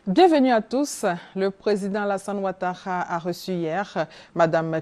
Bienvenue à tous. Le président Alassane Ouattara a reçu hier Madame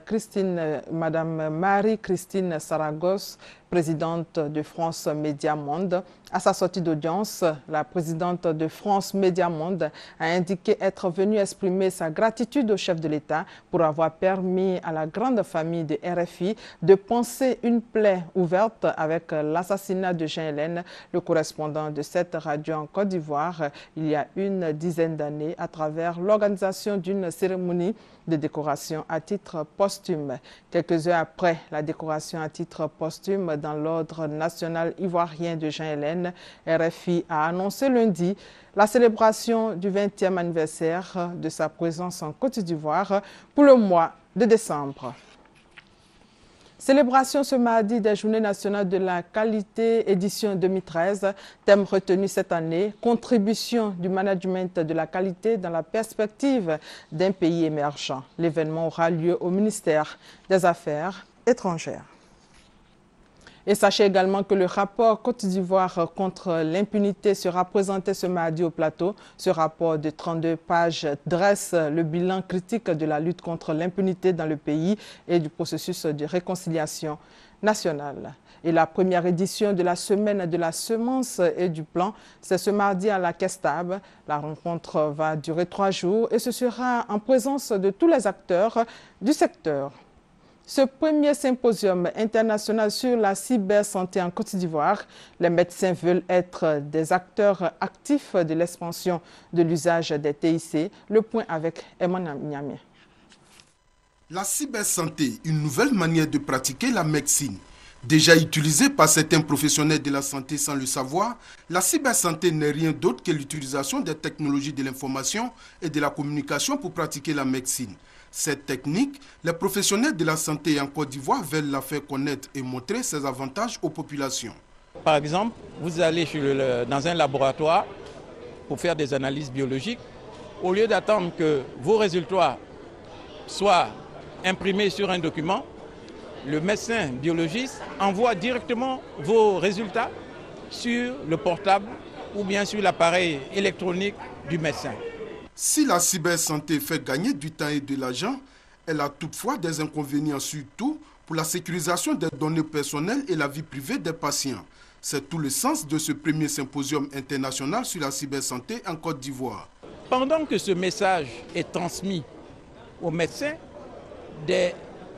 Marie-Christine Saragosse, présidente de France Média Monde. À sa sortie d'audience, la présidente de France Média Monde a indiqué être venue exprimer sa gratitude au chef de l'État pour avoir permis à la grande famille de RFI de panser une plaie ouverte avec l'assassinat de Jean Hélène, le correspondant de cette radio en Côte d'Ivoire, il y a une dizaine d'années à travers l'organisation d'une cérémonie de décoration à titre posthume. Quelques heures après la décoration à titre posthume dans l'ordre national ivoirien de Jean Hélène, RFI a annoncé lundi la célébration du 20e anniversaire de sa présence en Côte d'Ivoire pour le mois de décembre. Célébration ce mardi des Journées nationales de la qualité, édition 2013. Thème retenu cette année, contribution du management de la qualité dans la perspective d'un pays émergent. L'événement aura lieu au ministère des Affaires étrangères. Et sachez également que le rapport Côte d'Ivoire contre l'impunité sera présenté ce mardi au plateau. Ce rapport de 32 pages dresse le bilan critique de la lutte contre l'impunité dans le pays et du processus de réconciliation nationale. Et la première édition de la semaine de la semence et du plan, c'est ce mardi à la Kestab. La rencontre va durer 3 jours et ce sera en présence de tous les acteurs du secteur. Ce premier symposium international sur la cybersanté en Côte d'Ivoire, les médecins veulent être des acteurs actifs de l'expansion de l'usage des TIC. Le point avec Emmanuel Niamé. La cybersanté, une nouvelle manière de pratiquer la médecine. Déjà utilisée par certains professionnels de la santé sans le savoir, la cybersanté n'est rien d'autre que l'utilisation des technologies de l'information et de la communication pour pratiquer la médecine. Cette technique, les professionnels de la santé en Côte d'Ivoire veulent la faire connaître et montrer ses avantages aux populations. Par exemple, vous allez dans un laboratoire pour faire des analyses biologiques. Au lieu d'attendre que vos résultats soient imprimés sur un document, le médecin biologiste envoie directement vos résultats sur le portable ou bien sur l'appareil électronique du médecin. Si la cybersanté fait gagner du temps et de l'argent, elle a toutefois des inconvénients, surtout pour la sécurisation des données personnelles et la vie privée des patients. C'est tout le sens de ce premier symposium international sur la cybersanté en Côte d'Ivoire. Pendant que ce message est transmis aux médecins, des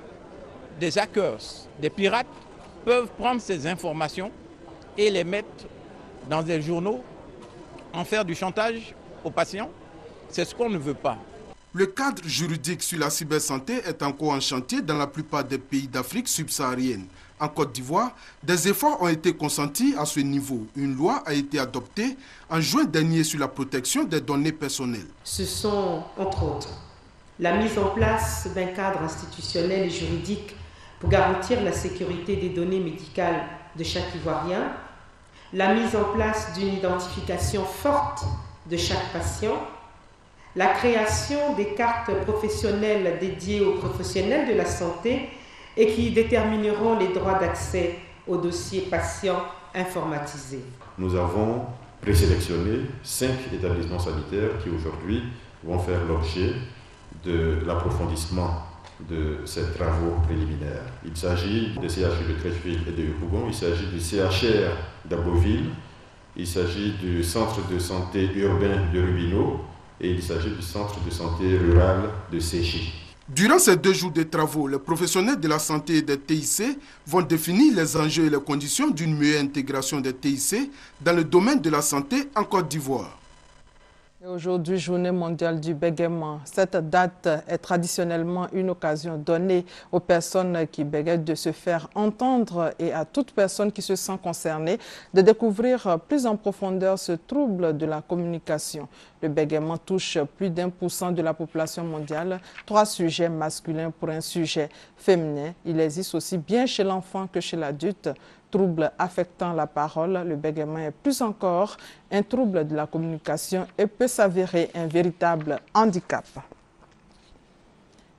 hackers, des pirates peuvent prendre ces informations et les mettre dans des journaux, en faire du chantage aux patients. C'est ce qu'on ne veut pas. Le cadre juridique sur la cybersanté est encore en chantier dans la plupart des pays d'Afrique subsaharienne. En Côte d'Ivoire, des efforts ont été consentis à ce niveau. Une loi a été adoptée en juin dernier sur la protection des données personnelles. Ce sont, entre autres, la mise en place d'un cadre institutionnel et juridique pour garantir la sécurité des données médicales de chaque Ivoirien, la mise en place d'une identification forte de chaque patient, la création des cartes professionnelles dédiées aux professionnels de la santé et qui détermineront les droits d'accès aux dossiers patients informatisés. Nous avons présélectionné 5 établissements sanitaires qui aujourd'hui vont faire l'objet de l'approfondissement de ces travaux préliminaires. Il s'agit des CHU de Crècheville et de Yopougon, il s'agit du CHR d'Aboville, il s'agit du centre de santé urbain de Rubino et il s'agit du centre de santé rural de Séchy. Durant ces 2 jours de travaux, les professionnels de la santé et des TIC vont définir les enjeux et les conditions d'une meilleure intégration des TIC dans le domaine de la santé en Côte d'Ivoire. Aujourd'hui, journée mondiale du bégaiement. Cette date est traditionnellement une occasion donnée aux personnes qui bégayent de se faire entendre et à toute personne qui se sent concernée de découvrir plus en profondeur ce trouble de la communication. Le bégaiement touche plus d'1% de la population mondiale, 3 sujets masculins pour un sujet féminin. Il existe aussi bien chez l'enfant que chez l'adulte. Trouble affectant la parole, le bégaiement est plus encore un trouble de la communication et peut s'avérer un véritable handicap.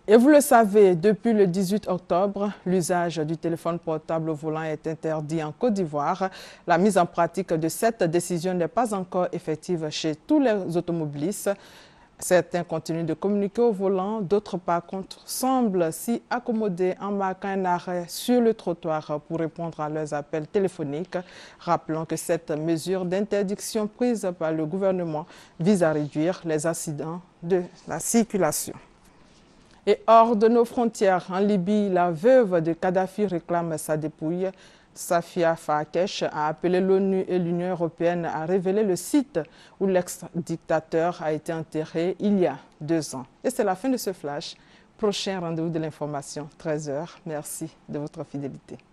Et vous le savez, depuis le 18 octobre, l'usage du téléphone portable au volant est interdit en Côte d'Ivoire. La mise en pratique de cette décision n'est pas encore effective chez tous les automobilistes. Certains continuent de communiquer au volant, d'autres par contre semblent s'y accommoder en marquant un arrêt sur le trottoir pour répondre à leurs appels téléphoniques. Rappelons que cette mesure d'interdiction prise par le gouvernement vise à réduire les accidents de la circulation. Et hors de nos frontières, en Libye, la veuve de Kadhafi réclame sa dépouille. Safia Farkesh a appelé l'ONU et l'Union européenne à révéler le site où l'ex-dictateur a été enterré il y a 2 ans. Et c'est la fin de ce flash. Prochain rendez-vous de l'information, 13h. Merci de votre fidélité.